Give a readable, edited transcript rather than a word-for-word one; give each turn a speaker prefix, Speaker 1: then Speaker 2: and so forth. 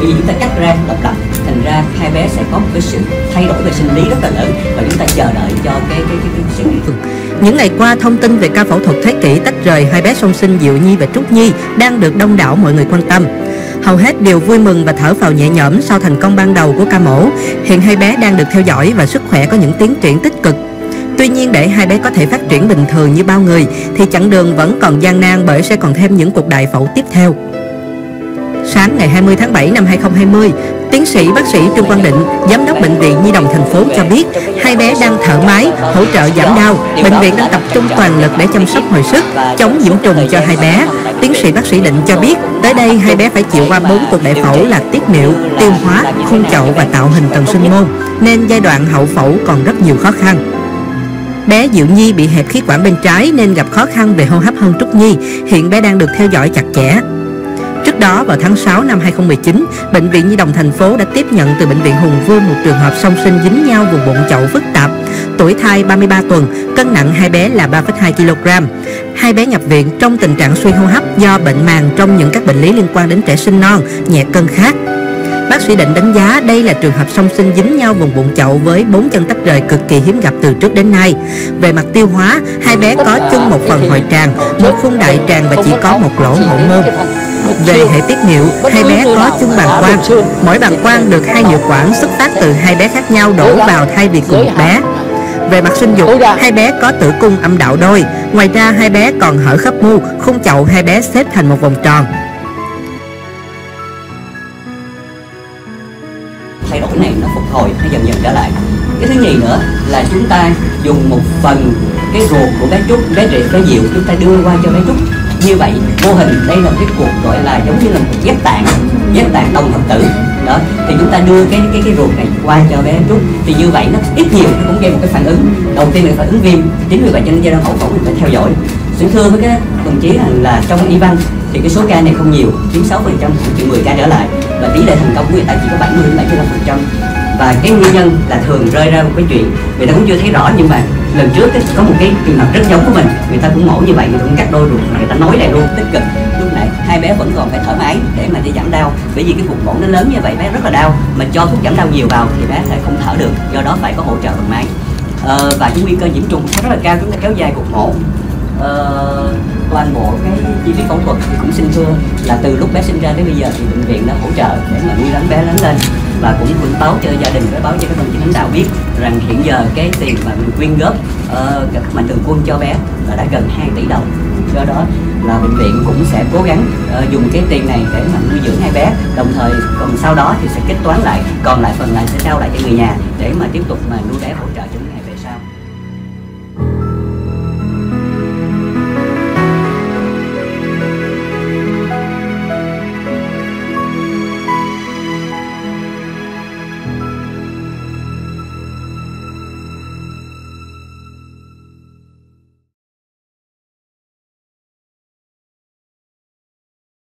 Speaker 1: bởi vì chúng ta cắt ra độc lập, thành ra hai bé sẽ có một cái sự thay đổi về sinh lý rất là lớn và chúng ta chờ đợi cho cái sự.
Speaker 2: Những ngày qua, thông tin về ca phẫu thuật thế kỷ tách rời hai bé song sinh Diệu Nhi và Trúc Nhi đang được đông đảo mọi người quan tâm. Hầu hết đều vui mừng và thở phào nhẹ nhõm sau thành công ban đầu của ca mổ. Hiện hai bé đang được theo dõi và sức khỏe có những tiến triển tích cực. Tuy nhiên, để hai bé có thể phát triển bình thường như bao người thì chặng đường vẫn còn gian nan, bởi sẽ còn thêm những cuộc đại phẫu tiếp theo. Sáng ngày 20 tháng 7 năm 2020, tiến sĩ bác sĩ Trương Quang Định, giám đốc Bệnh viện Nhi đồng thành phố cho biết hai bé đang thở máy, hỗ trợ giảm đau. Bệnh viện đang tập trung toàn lực để chăm sóc hồi sức, chống nhiễm trùng cho hai bé. Tiến sĩ bác sĩ Định cho biết tới đây hai bé phải chịu qua 4 cuộc đại phẫu là tiết niệu, tiêu hóa, khuôn chậu và tạo hình tầng sinh môn, nên giai đoạn hậu phẫu còn rất nhiều khó khăn. Bé Diệu Nhi bị hẹp khí quản bên trái nên gặp khó khăn về hô hấp hơn Trúc Nhi. Hiện bé đang được theo dõi chặt chẽ. Trước đó, vào tháng 6 năm 2019, Bệnh viện Nhi đồng thành phố đã tiếp nhận từ Bệnh viện Hùng Vương một trường hợp song sinh dính nhau vùng bụng chậu phức tạp. Tuổi thai 33 tuần, cân nặng hai bé là 3,2 kg. Hai bé nhập viện trong tình trạng suy hô hấp do bệnh màng trong những các bệnh lý liên quan đến trẻ sinh non, nhẹ cân khác. Bác sĩ Định đánh giá đây là trường hợp song sinh dính nhau vùng bụng chậu với 4 chân tách rời cực kỳ hiếm gặp từ trước đến nay. Về mặt tiêu hóa, hai bé có chung một phần hội tràng, một khung đại tràng và chỉ có một lỗ hậu môn. Về hệ tiết niệu, hai bé có chung bàng quang. Mỗi bàng quang được 2 niệu quản xuất phát từ hai bé khác nhau đổ vào thay vì cùng một bé. Về mặt sinh dục, hai bé có tử cung âm đạo đôi. Ngoài ra, hai bé còn hở khớp mu, khung chậu hai bé xếp thành một vòng tròn.
Speaker 1: Thay đổi này nó phục hồi, nó dần dần trở lại. Cái thứ nhì nữa là chúng ta dùng một phần cái ruột của bé Trúc, bé Diệu, chúng ta đưa qua cho bé Trúc. Như vậy vô hình đây là cái cuộc gọi là giống như là một ghép tạng đồng hợp tử đó, thì chúng ta đưa cái ruột này qua cho bé Trúc, thì như vậy nó ít nhiều nó cũng gây một cái phản ứng. Đầu tiên là phản ứng viêm, chính vì vậy cho nên giai đoạn hậu phẫu mình phải theo dõi. Xin thưa với các đồng chí là trong y văn thì cái số ca này không nhiều, chiếm 6%, chỉ 10 ca trở lại, và tỷ lệ thành công của người ta chỉ có 70-75%. Và cái nguyên nhân là thường rơi ra một cái chuyện người ta cũng chưa thấy rõ, nhưng mà lần trước có một cái trường hợp rất giống của mình, người ta cũng mổ như vậy, người ta cũng cắt đôi ruột, người ta nối lại luôn tích cực. Lúc nãy hai bé vẫn còn phải thở máy để mà đi giảm đau, bởi vì cái cuộc mổ nó lớn như vậy bé rất là đau, mà cho thuốc giảm đau nhiều vào thì bé lại không thở được, do đó phải có hỗ trợ bằng máy. Và cái nguy cơ nhiễm trùng rất là cao, chúng ta kéo dài cuộc mổ. Toàn bộ cái chi phí phẫu thuật thì cũng xin thưa là từ lúc bé sinh ra đến bây giờ thì bệnh viện đã hỗ trợ để mà nuôi lớn bé lớn lên, và cũng báo cho gia đình, báo cho các đồng chí lãnh đạo biết rằng hiện giờ cái tiền mà mình quyên góp các mạnh thường quân cho bé là đã gần 2 tỷ đồng. Do đó là bệnh viện cũng sẽ cố gắng dùng cái tiền này để mà nuôi dưỡng hai bé, đồng thời còn sau đó thì sẽ kết toán lại, còn lại phần lại sẽ trao lại cho người nhà để mà tiếp tục mà nuôi bé hỗ trợ cho